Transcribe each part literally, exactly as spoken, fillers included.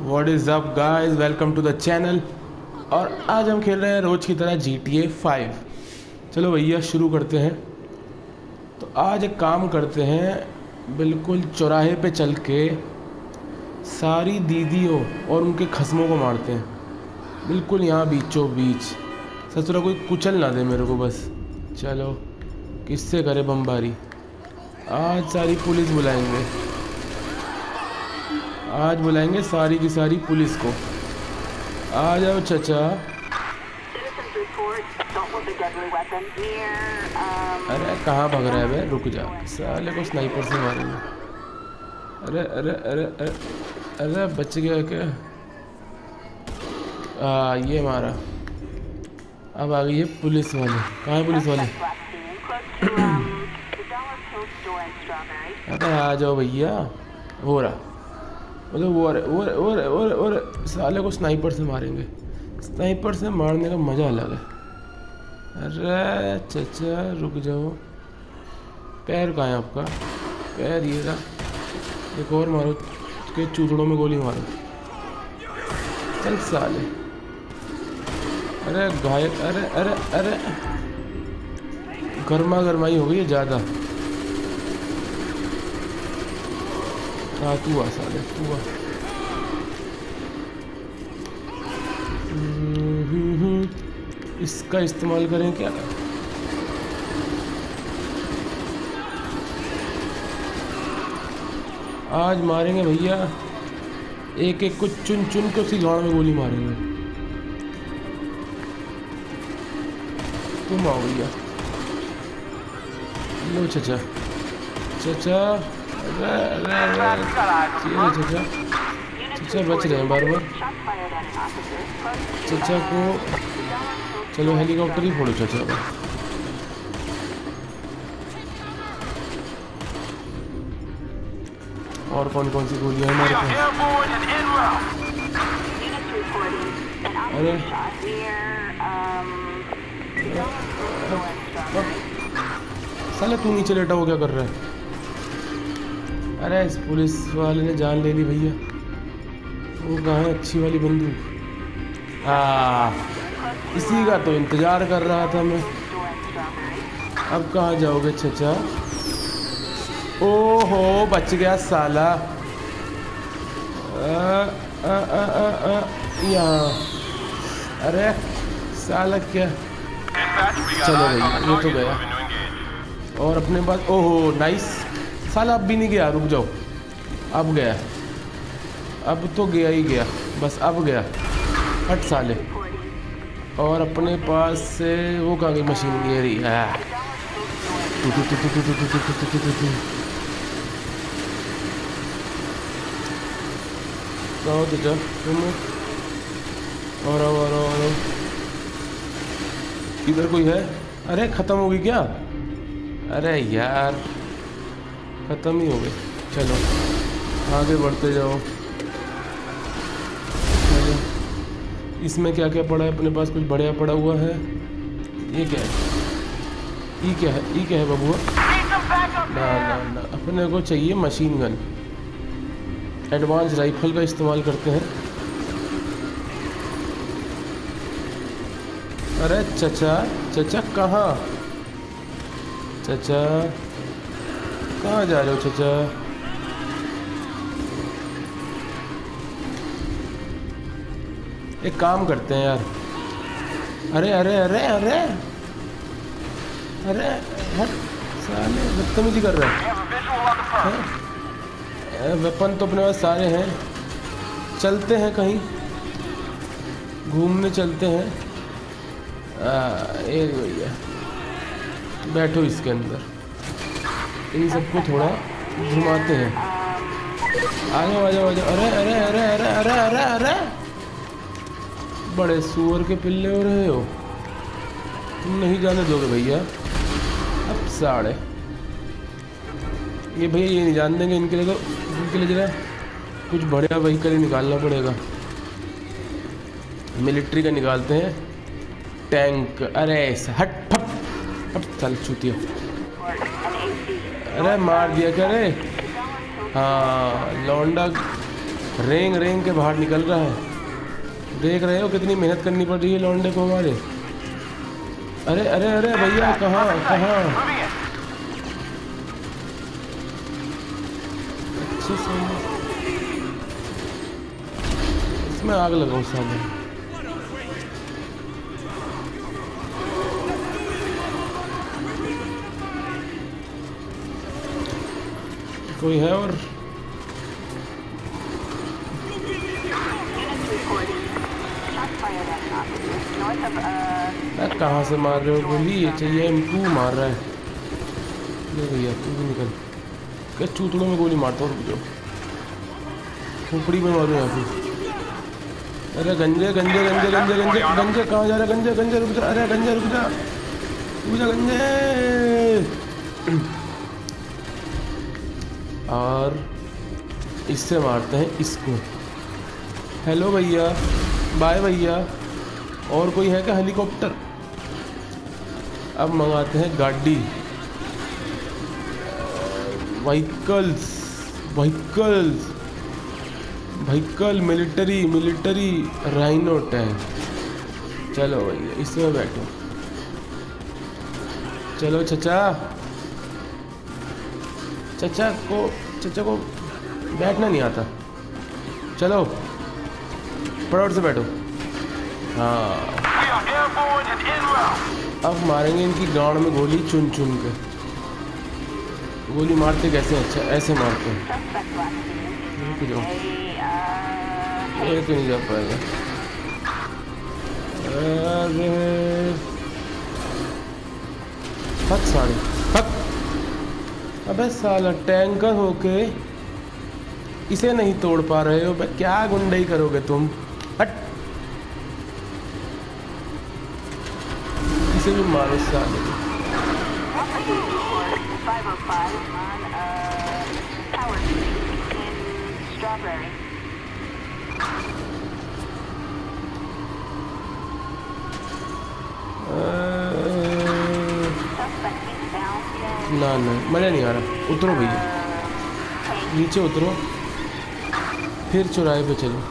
What is up guys, welcome to the channel. और आज हम खेल रहे हैं रोज़ की तरह जी टी ए फाइव। चलो भैया शुरू करते हैं। तो आज एक काम करते हैं, बिल्कुल चौराहे पे चल के सारी दीदियों और उनके खस्मों को मारते हैं, बिल्कुल यहाँ बीचों बीच। ससुरा कोई कुचल ना दे मेरे को बस। चलो किससे करे बमबारी। आज सारी पुलिस बुलाएंगे, आज बुलाएंगे सारी की सारी पुलिस को। आ जाओ चचा। अरे कहाँ भाग रहा है बे, रुक जा, साले को स्नाइपर से मारेंगे। अरे अरे अरे अरे अरे बच गया क्या? आ, ये मारा। अब आ गई है पुलिस वाले। कहाँ है पुलिस वाले? अरे आ जाओ भैया। हो रहा मतलब वो अरे वो अरे वो अरे वो अरे वो अरे साले को स्नाइपर से मारेंगे। स्नाइपर से मारने का मज़ा अलग है। अरे चचा रुक जाओ। पैर कहाँ है आपका? पैर ये रहा। एक और मारो के चूचड़ों में गोली मारो। चल साले। अरे घायल। अरे अरे अरे गर्मा गर्माई हो गई है ज़्यादा। हाँ तू आ साले, तू आ। इसका इस्तेमाल करें क्या? आज मारेंगे भैया, एक एक को चुन चुन के उसी गाँव में गोली मारेंगे। तुम आओ भैया। लो चचा चचा। अरे अरे अरे चचा चचा बच रहे हैं बार बार। चचा को चलो हेलीकॉप्टर ही फोड़ो चचा को। और कौन कौन सी गोलियां हैं हमारे पास? अरे साले तू नीचे लेटा हो क्या कर रहा है? अरे इस पुलिस वाले ने जान ले ली भैया। वो कहाँ है अच्छी वाली बंदूक? हाँ इसी का तो इंतज़ार कर रहा था मैं। अब कहाँ जाओगे चचा? ओहो बच गया साला। यहाँ। अरे साला क्या। चलो भैया ये तो गया। और अपने पास ओहो नाइस। साला अब भी नहीं गया, रुक जाओ। अब गया, अब तो गया ही गया, बस अब गया। हट साले। और अपने पास से वो कहाँ गई मशीन? ये रही है। तो जा तुम। और और और और इधर कोई है? अरे ख़त्म हो गई क्या? अरे यार ख़त्म ही हो गई। चलो आगे बढ़ते जाओ। चलो इसमें क्या क्या पड़ा है अपने पास? कुछ बढ़िया पड़ा हुआ है। ये क्या है? ये क्या है? ये क्या है बबुआ? ना ना ना अपने को चाहिए मशीन गन। एडवांस राइफल का इस्तेमाल करते हैं। अरे चचा चचा कहाँ? चचा कहाँ जा रहे हो चचा? एक काम करते हैं यार। अरे अरे अरे अरे अरे हट साले, बदतमीजी कर रहे हैं। वेपन तो अपने पास सारे हैं। चलते हैं कहीं घूमने, चलते हैं। एक भैया बैठो इसके अंदर, इन सबको थोड़ा घुमाते हैं। आ जाओ आ जाओ आ जाओ। अरे अरे अरे अरे अरे अरे अरे बड़े सुअर के पिल्ले हो रहे हो तुम। नहीं जाने दोगे भैया अब साढ़े। ये भैया ये नहीं जान देंगे। इनके लिए तो इनके लिए जरा कुछ बढ़िया व्हीकल ही निकालना पड़ेगा। मिलिट्री का निकालते हैं, टैंक। अरे हट फट हट चल चूतिया। अरे मार दिया क्या रे? हाँ लौंडा रेंग रेंग के बाहर निकल रहा है। देख रहे हो कितनी मेहनत करनी पड़ रही है लौंडे को हमारे। अरे अरे अरे भैया कहाँ कहाँ अच्छे से इसमें आग लगाओ सामने। कोई है और कहाँ से मार रहे हो गोली? ये चाहिए एम टू मार रहा है। ले भैया तू भी निकल। क्या चूतड़ों में गोली मारता हूँ, रुक जाओ खोपड़ी में मारूँ यहाँ पे। अरे गंजे गंजे गंजे गंजे गंजे गंजे कहाँ जा रहा है? गंजे गंजे रुक जा। अरे गंजे रुक जा रुक जा गंजे। और इससे मारते हैं इसको। हेलो भैया, बाय भैया। और कोई है क्या हेलीकॉप्टर? अब मंगाते हैं गाड़ी, vehicles vehicles vehicle military military rhino tank. चलो भैया इसमें बैठो। चलो चचा चचा को चचा को बैठना नहीं आता। चलो फटाफट से बैठो। हाँ अब मारेंगे इनकी गांड में गोली चुन चुन के। गोली मारते कैसे? अच्छा ऐसे मारते हैं। रुक जाओ, ये तो नहीं जा पाएगा। अरे हक साड़ी हक। अबे साला टैंकर होके इसे नहीं तोड़ पा रहे हो? क्या गुंडाई करोगे तुम? हट, इसे भी मारो साले। ना ना मज़ा नहीं आ रहा। उतरो भैया, नीचे उतरो, फिर चौराहे पे चलो।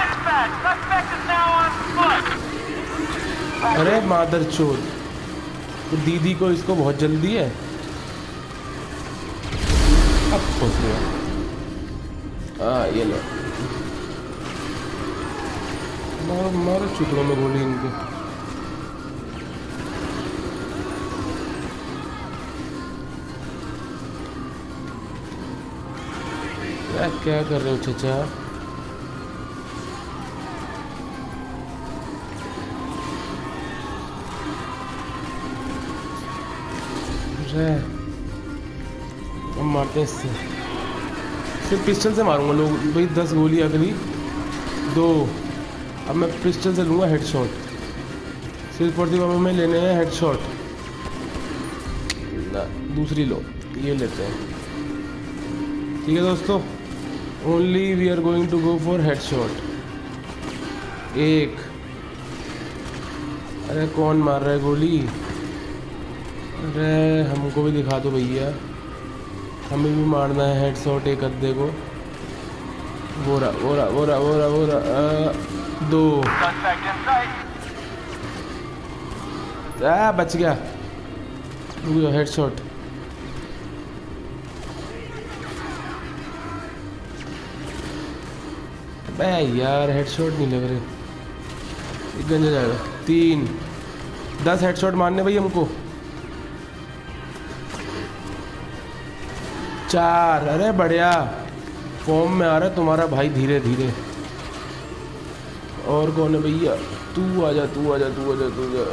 अरे मादर चोद, तो दीदी को इसको बहुत जल्दी है। अब फंस गया। आ ये लो, मारो मारो चुकड़ों में गोली इनके। क्या क्या कर रहे हो चचा? हम मारते हैं इससे, सिर्फ पिस्टल से मारूंगा लोग भाई। दस गोली अगली दो। अब मैं पिस्टल से लूँगा हेडशॉट। सिर्फ फोर्टी बाबा में लेने हैं हेडशॉट ना, दूसरी लो ये लेते हैं। ठीक है दोस्तों, only we are going to go for headshot. एक, अरे कौन मार रहा है गोली? अरे हमको भी दिखा दो भैया, हमें भी मारना है हेडशॉट एक अद्दे को। वो रहा वो रहा वो रहा वो रहा वो रहा दो। आ, बच गया। हेडशॉट। बे यार हेडशॉट नहीं लग रहे। एक गंजा जाएगा। तीन, दस हेडशॉट मारने भाई हमको। चार, अरे बढ़िया फॉर्म में आ रहा है तुम्हारा भाई धीरे धीरे। और कौन है भैया? तू आजा तू आजा तू आजा तू आजा।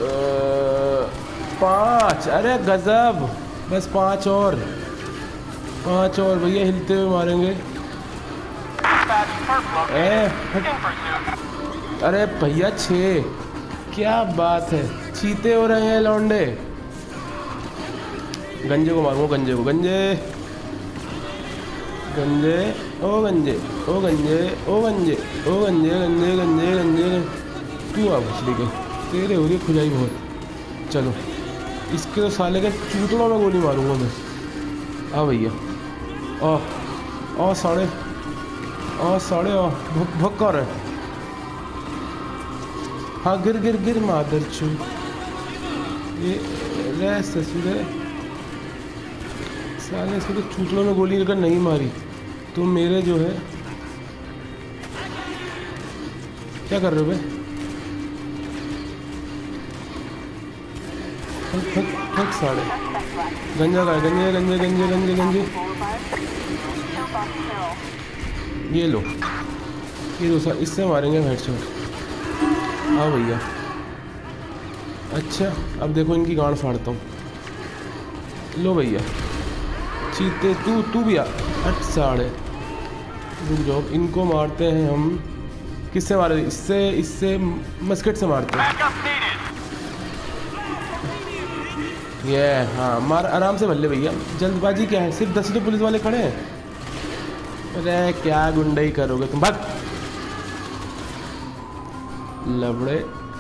पाँच, अरे गजब। बस पाँच और पाँच और भैया, हिलते हुए मारेंगे। ए, अरे भैया छः, क्या बात है, चीते हो रहे हैं लौंडे। गंजे को मारूंगा, गंजे को। गंजे गंजे ओ गंजे ओ गंजे ओ गंजे ओ गंजे गंजे गंजे गंजे। क्यों आ मछली के तेरे हो रही खुजाई बहुत। चलो इसके तो साले के चूतड़ों में गोली मारूंगा मैं। हाँ भैया, ओ ओ साढ़े आ साढ़े आ भुक भुक कर है। हाँ गिर गिर गिर मादर चू। ये रह ससुर है साले, इसको तो चूचलों में गोली लेकर नहीं मारी तो मेरे जो है। क्या कर रहे हो बे? फक फक फक साले। गंजा का गंजे गंजे गंजे गंजे गंजे। ये लो ये लो सर, इससे मारेंगे हेडशॉट। हाँ भैया। अच्छा अब देखो इनकी गांड फाड़ता हूँ। लो भैया चीते, तू तू भी आ। अट साढ़े रुक जाओ, इनको मारते हैं हम। किससे मारे? इससे इससे मस्केट से मारते हैं। ये हाँ मार आराम से भल्ले भैया, जल्दबाजी क्या है? सिर्फ दस तो पुलिस वाले खड़े हैं। अरे क्या गुंडाई करोगे तुम, भाग लबड़े।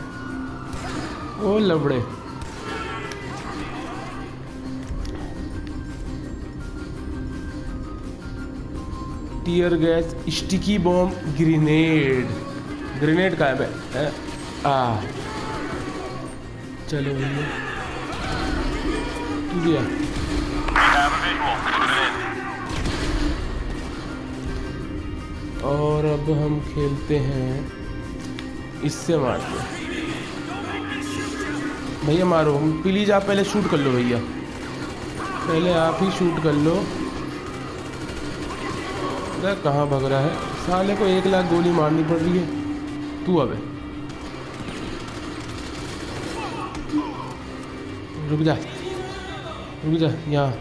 ओ लबड़े tear gas, sticky bomb, grenade. Grenade का है आ चलो भैया तू भी आ। और अब हम खेलते हैं इससे मारते हैं। भैया मारो प्लीज, आप पहले शूट कर लो भैया, पहले आप ही शूट कर लो। अरे कहाँ भग रहा है साले को, एक लाख गोली मारनी पड़ रही है। तू अबे रुक जा रुक जा यहाँ,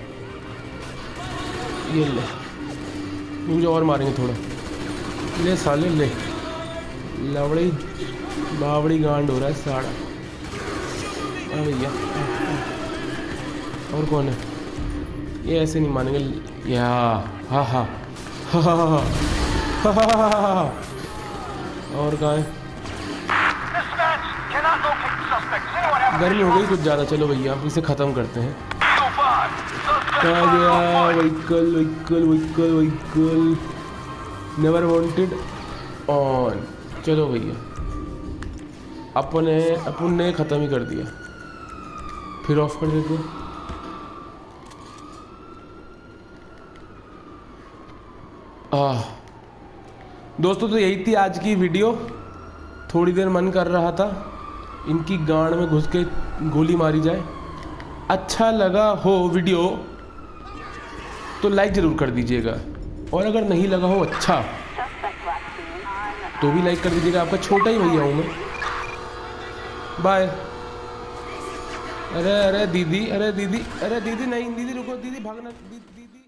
ये ले रुक जा और मारेंगे थोड़ा। ले साले ले, लवड़ी बावड़ी गांड हो रहा है साड़ा। हाँ भैया और कौन है? ये ऐसे नहीं मानेंगे या। हाँ हाँ हाँ हाँ हाँ हाँ। और कहाँ है? गर्मी हो गई कुछ ज़्यादा। चलो भैया इसे ख़त्म करते हैं। कहाँ गया? Vehicle vehicle vehicle vehicle never wanted on. चलो भैया अपने अपन ने ख़त्म ही कर दिया, फिर ऑफ कर देते। आह दोस्तों तो यही थी आज की वीडियो। थोड़ी देर मन कर रहा था इनकी गांड में घुस के गोली मारी जाए। अच्छा लगा हो वीडियो तो लाइक ज़रूर कर दीजिएगा, और अगर नहीं लगा हो अच्छा तो भी लाइक कर दीजिएगा। आपका छोटा ही भैया हूँ मैं। बाय। अरे अरे दीदी, अरे दीदी, अरे दीदी नहीं दीदी रुको, दीदी भागना, दीदी दीदी।